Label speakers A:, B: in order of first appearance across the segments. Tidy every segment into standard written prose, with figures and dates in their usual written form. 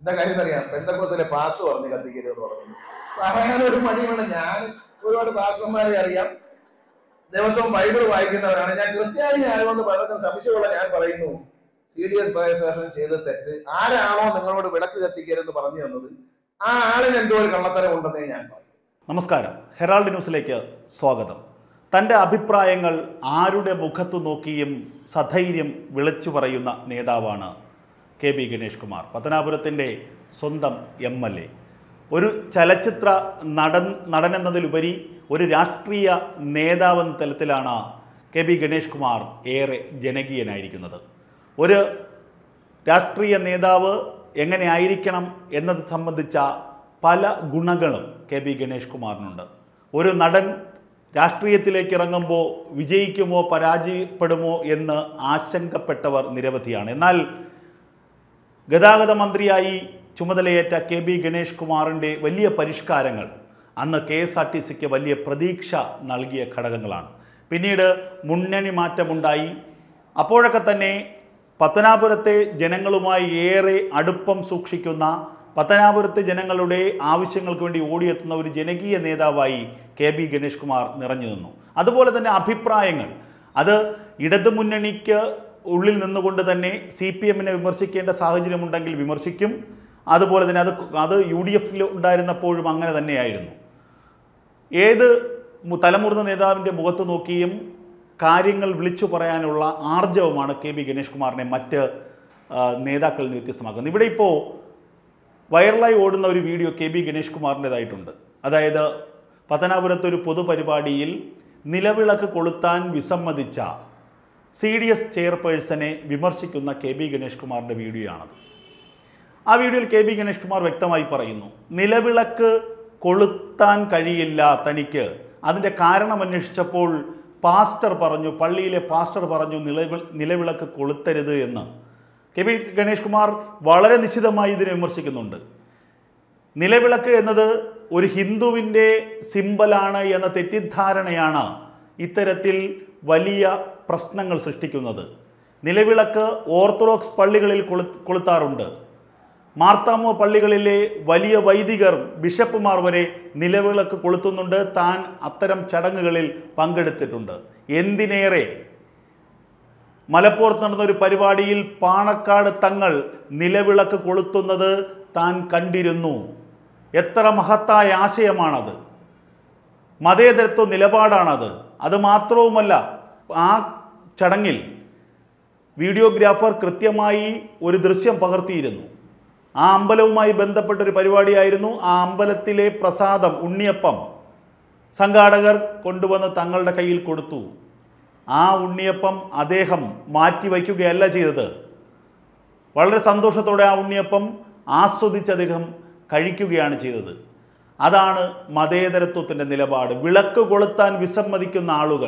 A: എന്താ കാര്യം അറിയാം? പെന്തക്കോസിലെ പാസ് പറഞ്ഞ് കത്തിക്കരുതെന്ന് പറഞ്ഞു. പറയാനൊരു മടി വേണം. ഞാൻ ഒരുപാട് പാസ്റ്റർമാരെ അറിയാം, ദിവസവും ബൈബിൾ വായിക്കുന്നവരാണ്. ഞാൻ ക്രിസ്ത്യാനി ആയതുകൊണ്ട് പലർക്കും സംശയമുള്ള ഞാൻ പറയുന്നു, CDS പ്രവേശനം ചെയ്ത തെറ്റ് ആരാണോ നിങ്ങളോട് വിളക്ക് കത്തിക്കരുതെന്ന് പറഞ്ഞു തന്നത് ആ ആളിന് എന്തോ ഒരു കള്ളത്തരം ഉണ്ടെന്നേ ഞാൻ പറയും.
B: നമസ്കാരം, ഹെറാൾഡ് ന്യൂസിലേക്ക് സ്വാഗതം. തൻ്റെ അഭിപ്രായങ്ങൾ ആരുടെ മുഖത്തു നോക്കിയും സധൈര്യം വിളിച്ചു പറയുന്ന നേതാവാണ് KB ഗണേഷ് കുമാർ, പത്തനാപുരത്തിൻ്റെ സ്വന്തം MLA. ഒരു ചലച്ചിത്ര നടനെന്നതിലുപരി ഒരു രാഷ്ട്രീയ നേതാവെന്ന തലത്തിലാണ് KB ഗണേഷ് കുമാർ ഏറെ ജനകീയനായിരിക്കുന്നത്. ഒരു രാഷ്ട്രീയ നേതാവ് എങ്ങനെ ആയിരിക്കണം എന്നത് സംബന്ധിച്ച പല ഗുണങ്ങളും KB ഗണേഷ് കുമാറിനുണ്ട്. ഒരു നടൻ രാഷ്ട്രീയത്തിലേക്ക് ഇറങ്ങുമ്പോൾ വിജയിക്കുമോ പരാജയപ്പെടുമോ എന്ന് ആശങ്കപ്പെട്ടവർ നിരവധിയാണ്. എന്നാൽ ഗതാഗത മന്ത്രിയായി ചുമതലയേറ്റ KB ഗണേഷ് കുമാറിൻ്റെ വലിയ പരിഷ്കാരങ്ങൾ അന്ന് KSRTCക്ക് വലിയ പ്രതീക്ഷ നൽകിയ ഘടകങ്ങളാണ്. പിന്നീട് മുന്നണി മാറ്റമുണ്ടായി. അപ്പോഴൊക്കെ തന്നെ പത്തനാപുരത്തെ ജനങ്ങളുമായി ഏറെ അടുപ്പം സൂക്ഷിക്കുന്ന, പത്തനാപുരത്തെ ജനങ്ങളുടെ ആവശ്യങ്ങൾക്ക് വേണ്ടി ഓടിയെത്തുന്ന ഒരു ജനകീയ നേതാവായി KB ഗണേഷ് കുമാർ നിറഞ്ഞു നിന്നു. അതുപോലെ തന്നെ അഭിപ്രായങ്ങൾ അത് ഇടതുമുന്നണിക്ക് ഉള്ളിൽ നിന്നുകൊണ്ട് തന്നെ CPMനെ വിമർശിക്കേണ്ട സാഹചര്യമുണ്ടെങ്കിൽ വിമർശിക്കും. അതുപോലെ തന്നെ അത് UDF ഉണ്ടായിരുന്നപ്പോഴും അങ്ങനെ തന്നെയായിരുന്നു. ഏത് തലമുതിർന്ന നേതാവിൻ്റെ മുഖത്ത് നോക്കിയും കാര്യങ്ങൾ വിളിച്ചു പറയാനുള്ള ആർജവമാണ് KB ഗണേഷ് കുമാറിനെ മറ്റ് നേതാക്കളിൽ നിന്ന് വ്യത്യസ്തമാക്കുന്നത്. ഇവിടെ ഇപ്പോൾ വൈറലായി ഓടുന്ന ഒരു വീഡിയോ KB ഗണേഷ് കുമാറിൻ്റെതായിട്ടുണ്ട്. അതായത് പത്തനാപുരത്തൊരു പൊതുപരിപാടിയിൽ നിലവിളക്ക് കൊളുത്താൻ വിസമ്മതിച്ച CDS ചെയർപേഴ്സനെ വിമർശിക്കുന്ന KB ഗണേഷ് കുമാറിൻ്റെ വീഡിയോ ആണത്. ആ വീഡിയോയിൽ KB ഗണേഷ് കുമാർ വ്യക്തമായി പറയുന്നു, നിലവിളക്ക് കൊളുത്താൻ കഴിയില്ല തനിക്ക്. അതിൻ്റെ കാരണം അന്വേഷിച്ചപ്പോൾ പള്ളിയിലെ പാസ്റ്റർ പറഞ്ഞു നിലവിളക്ക് കൊളുത്തരുത് എന്ന്. KB ഗണേഷ് കുമാർ വളരെ നിശിതമായി ഇതിനെ വിമർശിക്കുന്നുണ്ട്. നിലവിളക്ക് എന്നത് ഒരു ഹിന്ദുവിൻ്റെ സിംബലാണ് എന്ന തെറ്റിദ്ധാരണയാണ് ഇത്തരത്തിൽ വലിയ പ്രശ്നങ്ങൾ സൃഷ്ടിക്കുന്നത്. നിലവിളക്ക് ഓർത്തഡോക്സ് പള്ളികളിൽ കൊളുത്താറുണ്ട്. മാർത്താമോ പള്ളികളിലെ വലിയ വൈദികർ, ബിഷപ്പുമാർ വരെ നിലവിളക്ക് കൊളുത്തുന്നുണ്ട്. താൻ അത്തരം ചടങ്ങുകളിൽ പങ്കെടുത്തിട്ടുണ്ട്. എന്തിനേറെ മലപ്പുറത്ത് നടന്ന ഒരു പരിപാടിയിൽ പാണക്കാട് തങ്ങൾ നിലവിളക്ക് കൊളുത്തുന്നത് താൻ കണ്ടിരുന്നു. എത്ര മഹത്തായ ആശയമാണത്! മതേതരത്വ നിലപാടാണത്. അത് മാത്രവുമല്ല, ആ ചടങ്ങിൽ വീഡിയോഗ്രാഫർ കൃത്യമായി ഒരു ദൃശ്യം പകർത്തിയിരുന്നു. ആ അമ്പലവുമായി ബന്ധപ്പെട്ടൊരു പരിപാടിയായിരുന്നു. ആ അമ്പലത്തിലെ പ്രസാദം, ഉണ്ണിയപ്പം സംഘാടകർ കൊണ്ടുവന്ന് തങ്ങളുടെ കയ്യിൽ കൊടുത്തു. ആ ഉണ്ണിയപ്പം അദ്ദേഹം മാറ്റിവയ്ക്കുകയല്ല ചെയ്തത്. വളരെ സന്തോഷത്തോടെ ആ ഉണ്ണിയപ്പം ആസ്വദിച്ച് അദ്ദേഹം കഴിക്കുകയാണ് ചെയ്തത്. അതാണ് മതേതരത്വത്തിൻ്റെ നിലപാട്. വിളക്ക് കൊളുത്താൻ വിസമ്മതിക്കുന്ന ആളുകൾ,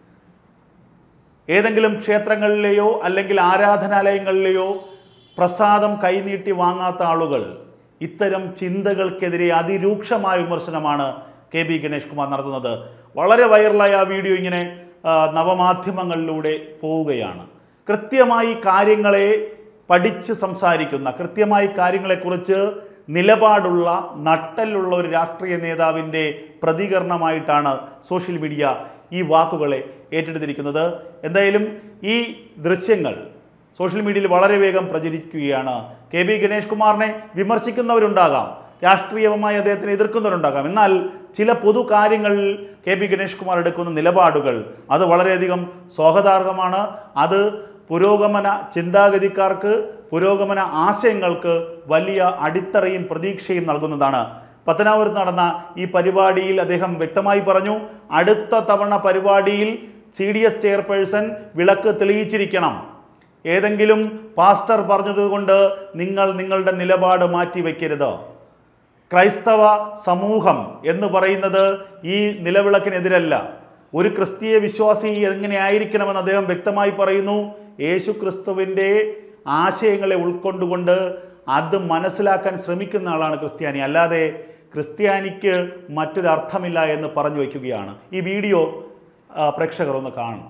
B: ഏതെങ്കിലും ക്ഷേത്രങ്ങളിലെയോ അല്ലെങ്കിൽ ആരാധനാലയങ്ങളിലെയോ പ്രസാദം കൈനീട്ടി വാങ്ങാത്ത ആളുകൾ, ഇത്തരം ചിന്തകൾക്കെതിരെ അതിരൂക്ഷമായ വിമർശനമാണ് KB ഗണേഷ് കുമാർ നടത്തുന്നത്. വളരെ വൈറലായ ആ വീഡിയോ ഇങ്ങനെ നവമാധ്യമങ്ങളിലൂടെ പോവുകയാണ്. കൃത്യമായി കാര്യങ്ങളെ പഠിച്ച് സംസാരിക്കുന്ന, കൃത്യമായി കാര്യങ്ങളെക്കുറിച്ച് നിലപാടുള്ള, നട്ടലുള്ള ഒരു രാഷ്ട്രീയ നേതാവിൻ്റെ പ്രതികരണമായിട്ടാണ് സോഷ്യൽ മീഡിയ ഈ വാക്കുകളെ ഏറ്റെടുത്തിരിക്കുന്നത്. എന്തായാലും ഈ ദൃശ്യങ്ങൾ സോഷ്യൽ മീഡിയയിൽ വളരെ വേഗം പ്രചരിക്കുകയാണ്. KB ഗണേഷ് കുമാറിനെ വിമർശിക്കുന്നവരുണ്ടാകാം, രാഷ്ട്രീയമായി അദ്ദേഹത്തിനെ എതിർക്കുന്നവരുണ്ടാകാം. എന്നാൽ ചില പൊതു കാര്യങ്ങളിൽ KB ഗണേഷ് കുമാർ എടുക്കുന്ന നിലപാടുകൾ അത് വളരെയധികം സ്വാഗതാർഹമാണ്. അത് പുരോഗമന ചിന്താഗതിക്കാർക്ക്, പുരോഗമന ആശയങ്ങൾക്ക് വലിയ അടിത്തറയും പ്രതീക്ഷയും നൽകുന്നതാണ്. പത്തനാപുരത്ത് നടന്ന ഈ പരിപാടിയിൽ അദ്ദേഹം വ്യക്തമായി പറഞ്ഞു, അടുത്ത തവണ പരിപാടിയിൽ CDS ചെയർപേഴ്സൺ വിളക്ക് തെളിയിച്ചിരിക്കണം. ഏതെങ്കിലും പാസ്റ്റർ പറഞ്ഞതുകൊണ്ട് നിങ്ങൾ നിങ്ങളുടെ നിലപാട് മാറ്റിവെക്കരുത്. ക്രൈസ്തവ സമൂഹം എന്ന് പറയുന്നത് ഈ നിലവിളക്കിനെതിരല്ല. ഒരു ക്രിസ്തീയ വിശ്വാസി എങ്ങനെയായിരിക്കണമെന്ന് അദ്ദേഹം വ്യക്തമായി പറയുന്നു. യേശു ക്രിസ്തുവിൻ്റെ ആശയങ്ങളെ ഉൾക്കൊണ്ടുകൊണ്ട് അത് മനസ്സിലാക്കാൻ ശ്രമിക്കുന്ന ആളാണ് ക്രിസ്ത്യാനി. അല്ലാതെ ക്രിസ്ത്യാനിക്ക് മറ്റൊരർത്ഥമില്ല എന്ന് പറഞ്ഞു വയ്ക്കുകയാണ്. ഈ വീഡിയോ പ്രേക്ഷകർ ഒന്ന് കാണണം.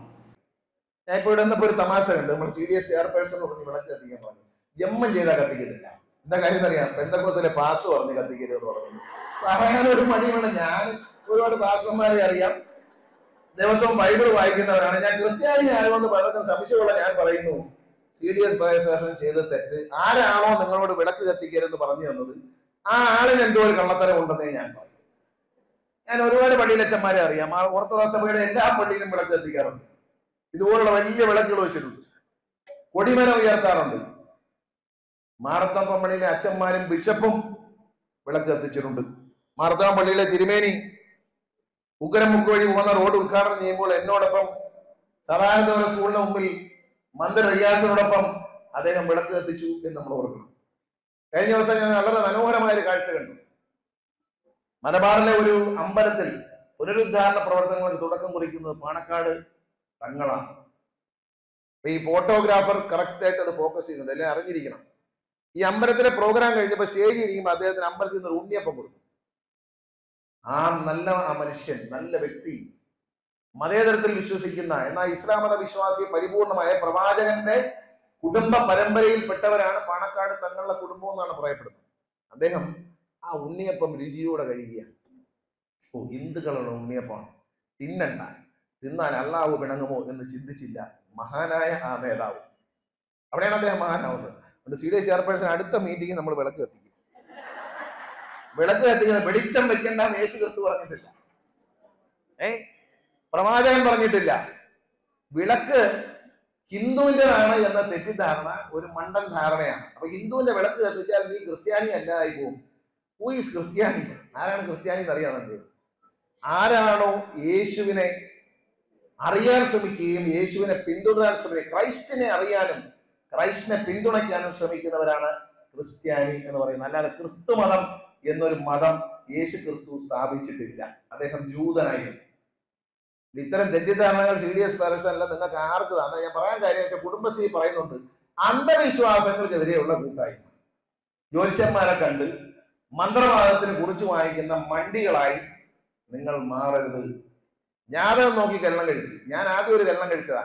A: ഞാൻ ഇപ്പോൾ ഇവിടെ ഒരു തമാശ ഉണ്ട്. നമ്മൾ CDS ചെയർപേഴ്സൺ പറഞ്ഞ് വിളക്ക് കത്തിക്കാൻ പറഞ്ഞു. ജമ്മം ചെയ്താൽ കത്തിക്കുന്നില്ല. എന്താ കാര്യം അറിയാം? പെന്തക്കോസിലെ പാസ്റ്റർ പറഞ്ഞ് കത്തിക്കരുതെന്ന് പറഞ്ഞു. പറയാനൊരു മടി വേണം. ഞാൻ ഒരുപാട് പാസ്റ്റർമാരെ അറിയാം, ദിവസവും ബൈബിൾ വായിക്കുന്നവരാണ്. ഞാൻ ക്രിസ്ത്യാനി ആയതുകൊണ്ട് പലർക്കും സംശയമുള്ള ഞാൻ പറയുന്നു, CDS പ്രവേശനം ചെയ്ത തെറ്റ് ആരാണോ നിങ്ങളോട് വിളക്ക് കത്തിക്കരുതെന്ന് പറഞ്ഞു തന്നത് ആ ആളിന് എന്തോ ഒരു കള്ളത്തരം ഉണ്ടെന്നേ ഞാൻ പറയും. ഞാൻ ഒരുപാട് പള്ളിയിലച്ചന്മാരെ അറിയാം. ആ ഓർത്തഡോക്സ് സഭയുടെ എല്ലാ പള്ളിയിലും വിളക്ക് കത്തിക്കാറുണ്ട്. ഇതുപോലുള്ള വലിയ വിളക്കുകൾ വെച്ചിട്ടുണ്ട്. കൊടിമരം ഉയർത്താറുണ്ട്. മാർത്തോമ്മ പള്ളിയിലെ അച്ഛന്മാരും ബിഷപ്പും വിളക്ക് കത്തിച്ചിട്ടുണ്ട്. മാർത്തോമ്മ പള്ളിയിലെ തിരുമേനി ഉഗ്രമുക്ക് വഴി പോകുന്ന റോഡ് ഉദ്ഘാടനം ചെയ്യുമ്പോൾ എന്നോടൊപ്പം സദാനന്ദപുരം സ്കൂളിന് മുമ്പിൽ മന്ത്രി റിയാസിനോടൊപ്പം അദ്ദേഹം വിളക്ക് കത്തിച്ചു എന്ന് നമ്മൾ ഓർക്കണം. കഴിഞ്ഞ ദിവസം ഞാൻ വളരെ മനോഹരമായ ഒരു കാഴ്ച കണ്ടു. മലബാറിലെ ഒരു അമ്പലത്തിൽ പുനരുദ്ധാരണ പ്രവർത്തനങ്ങൾക്ക് തുടക്കം കുറിക്കുന്നത് പാണക്കാട് തങ്ങളാണ്. ഈ ഫോട്ടോഗ്രാഫർ കറക്റ്റ് ആയിട്ട് അത് ഫോക്കസ് ചെയ്യുന്നുണ്ട്, അല്ലെങ്കിൽ അറിഞ്ഞിരിക്കണം. ഈ അമ്പലത്തിലെ പ്രോഗ്രാം കഴിഞ്ഞപ്പോൾ സ്റ്റേജിൽ ഇരിക്കുമ്പോൾ അദ്ദേഹത്തിന് അമ്പലത്തിൽ നിന്ന് ഒരു ഉണ്ണിയപ്പം കൊടുത്തു. ആ മനുഷ്യൻ, നല്ല വ്യക്തി, മതേതരത്തിൽ വിശ്വസിക്കുന്ന, എന്നാൽ ഇസ്ലാം മത വിശ്വാസി പരിപൂർണമായ പ്രവാചകന്റെ കുടുംബ പരമ്പരയിൽപ്പെട്ടവരാണ് പാണക്കാട് തങ്ങളുടെ കുടുംബം എന്നാണ് പറയപ്പെടുന്നത്. അദ്ദേഹം ആ ഉണ്ണിയപ്പം രുചിയോടെ കഴിയുകയാണ്. ഹിന്ദുക്കളുടെ ഉണ്ണിയപ്പമാണ്, തിന്നണ്ട, തിന്നാൽ അള്ളാഹു പിണങ്ങുമോ എന്ന് ചിന്തിച്ചില്ല മഹാനായ ആ നേതാവ്. അവിടെയാണ് അദ്ദേഹം മഹാനാവുന്നത്. അതുകൊണ്ട് CDS ചെയർപേഴ്സൺ അടുത്ത മീറ്റിംഗ് നമ്മൾ വിളക്ക് കത്തിക്കും. വിളക്ക് കത്തിക്കുന്നത് വെളിച്ചം വെക്കേണ്ടെന്ന് യേശു ക്രിസ്തു പറഞ്ഞിട്ടില്ല, പ്രവാചകൻ പറഞ്ഞിട്ടില്ല. വിളക്ക് ഹിന്ദുവിൻ്റെതാണ് എന്ന തെറ്റിദ്ധാരണ ഒരു മണ്ടൻ ധാരണയാണ്. അപ്പൊ ഹിന്ദുവിന്റെ വിളക്ക് കത്തിച്ചാൽ നീ ക്രിസ്ത്യാനി അല്ലാതായി പോകും. ഹൂ ഈസ് ക്രിസ്ത്യാനി? ആരാണ് ക്രിസ്ത്യാനി എന്നറിയാം നമുക്ക്. ആരാണോ യേശുവിനെ അറിയാൻ ശ്രമിക്കുകയും യേശുവിനെ പിന്തുടരാൻ ശ്രമിക്കുകയും ക്രൈസ്റ്റിനെ അറിയാനും ക്രൈസ്റ്റിനെ പിന്തുണയ്ക്കാനും ശ്രമിക്കുന്നവരാണ് ക്രിസ്ത്യാനി എന്ന് പറയുന്നത്. അല്ലാതെ ക്രിസ്തു മതം എന്നൊരു മതം യേശു ക്രിസ്തു സ്ഥാപിച്ചിട്ടില്ല. അദ്ദേഹം ജൂതനായിരുന്നു. ഇത്തരം തെറ്റിദ്ധാരണകൾ CDS പാരസല്ല നിങ്ങൾക്ക് ആർക്ക് തന്നെ. ഞാൻ പറയാൻ കാര്യം വെച്ചാൽ കുടുംബശ്രീ പറയുന്നുണ്ട്, അന്ധവിശ്വാസങ്ങൾക്കെതിരെയുള്ള കൂട്ടായ്മ. ജ്യോത്സ്യന്മാരെ കണ്ട് മന്ത്രവാദത്തിന് കുറിച്ച് വായിക്കുന്ന മണ്ടികളായി നിങ്ങൾ മാറരുത്. ഞാനത് നോക്കി കല്യാണം കഴിച്ചു. ഞാൻ ആദ്യം ഒരു കല്യാണം കഴിച്ചതാ.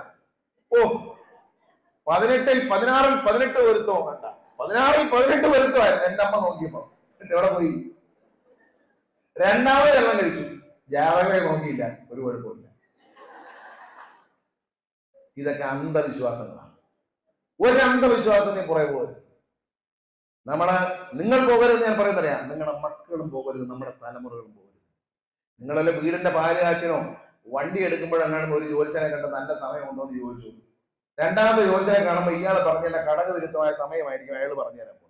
A: 18-ൽ 18 വരുത്തോ കണ്ട, 16-ൽ 18 വരുത്തമായിരുന്നു എന്റെ അമ്മ നോക്കിയപ്പോ. എന്നിട്ട് എവിടെ പോയി? രണ്ടാമത് കല്യാണം കഴിച്ചു. ജാതകമേ നോക്കിയില്ല, ഒരു കുഴപ്പമില്ല. ഇതൊക്കെ അന്ധവിശ്വാസങ്ങളാണ്. ഒരു അന്ധവിശ്വാസത്തെ പുറകെ പോകരുത്. നിങ്ങൾ പോകരുത് ഞാൻ പറയുന്നറിയാം. നിങ്ങളുടെ മക്കളും പോകരുത്, നമ്മുടെ തലമുറകളും പോകരുത്. നിങ്ങളെല്ലാം വീടിന്റെ പാലുകാച്ചിനോ വണ്ടി എടുക്കുമ്പോഴെങ്ങാനും ഒരു ജ്യോത്സ്യനെ കണ്ട് നല്ല സമയമുണ്ടോ എന്ന് ചോദിച്ചു. രണ്ടാമത്തെ ജ്യോത്സ്യനെ കാണുമ്പോൾ ഇയാൾ പറഞ്ഞ കടക വിരുദ്ധമായ സമയമായിരിക്കും അയാൾ പറഞ്ഞുതരാൻ.